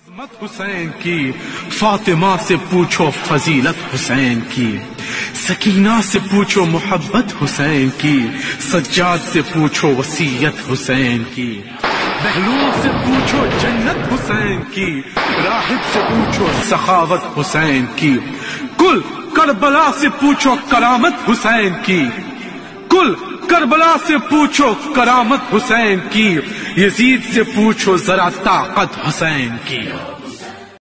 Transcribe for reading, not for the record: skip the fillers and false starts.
अजमत हुसैन की, फातिमा से पूछो फजीलत हुसैन की, सकीना से पूछो मोहब्बत हुसैन की, सज्जाद से पूछो वसीयत हुसैन की, बहलूल से पूछो जन्नत हुसैन की, राहिब से पूछो सखावत हुसैन की, कुल करबला से पूछो करामत हुसैन की, कुल करबला से पूछो करामत हुसैन की, यजीद से पूछो जरा ताकत हुसैन की।